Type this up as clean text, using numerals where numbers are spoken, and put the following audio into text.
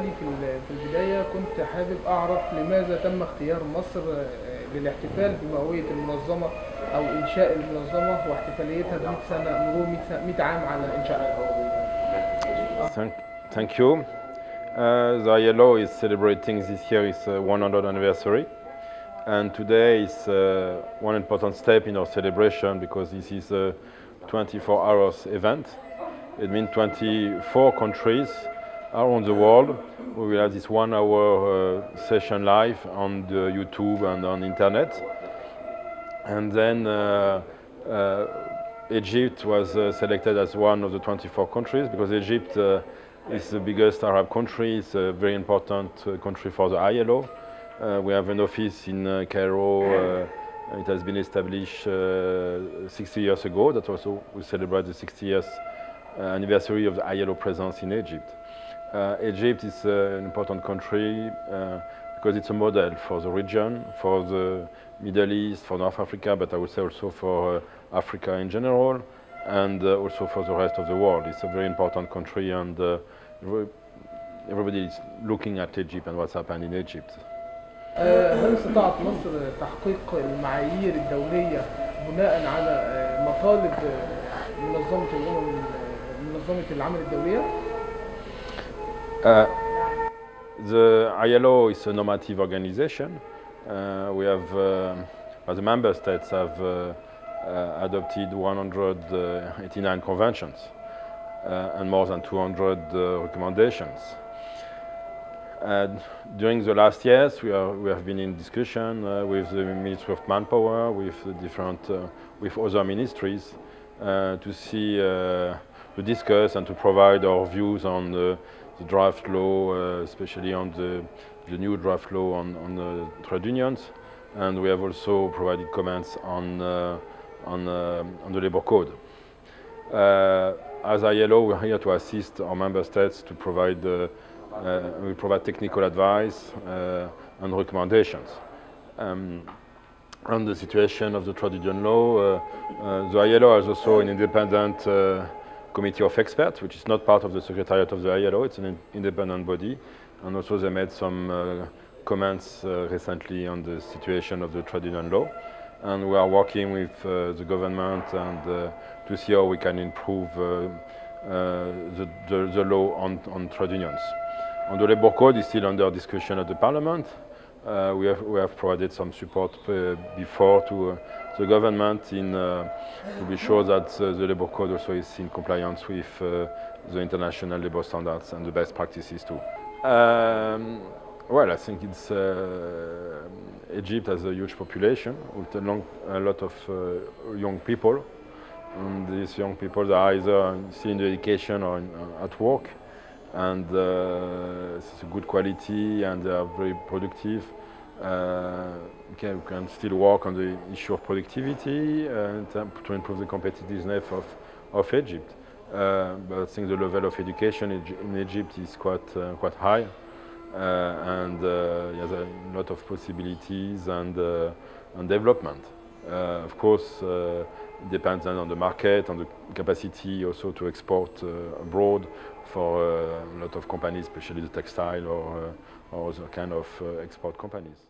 دي في البداية كنت حابب أعرف لماذا تم اختيار مصر للاحتفال بمئوية المنظمة أو إنشاء المنظمة واحتفاليتها ب 100 سنة مرور 100 عام على إنشائها. Thank you. The ILO is celebrating this year its 100th anniversary, and today is one important step in our celebration because this is a 24 hours event. It means 24 countries around the world. We will have this 1 hour session live on the YouTube and on internet. And then Egypt was selected as one of the 24 countries because Egypt is the biggest Arab country. It's a very important country for the ILO. We have an office in Cairo. It has been established 60 years ago. That also we celebrate the 60 years anniversary of the ILO presence in Egypt. Egypt is an important country because it's a model for the region, for the Middle East, for North Africa, but I would say also for Africa in general, and also for the rest of the world. It's a very important country, and everybody is looking at Egypt and what's happened in Egypt. هل استطاعت مصر تحقيق المعايير الدولية بناء على مطالب منظمة العمل الدولية؟ The ILO is a normative organization. We have, the member states have adopted 189 conventions and more than 200 recommendations. During the last years, we have been in discussion with the Ministry of Manpower, with with other ministries, to see, to discuss and to provide our views on the draft law, especially on the new draft law on trade unions, and we have also provided comments on the labor code. As ILO, we are here to assist our member states to provide. We provide technical advice and recommendations. On the situation of the trade union law, the ILO has also an independent committee of experts, which is not part of the Secretariat of the ILO. It's an independent body, and also they made some comments recently on the situation of the trade union law. And we are working with the government and to see how we can improve the law on trade unions. On the labor code is still under discussion at the Parliament. We have provided some support before to the government to be sure that the labor code also is in compliance with the international labor standards and the best practices too. Well, I think it's Egypt has a huge population with a lot of young people, and these young people are either still in education or at work, and it's a good quality and they are very productive. We can still work on the issue of productivity to improve the competitiveness of Egypt. But I think the level of education in Egypt is quite high, and there's a lot of possibilities and development. Of course, it depends on the market, on the capacity also to export abroad for a lot of companies, especially the textile or other kind of export companies.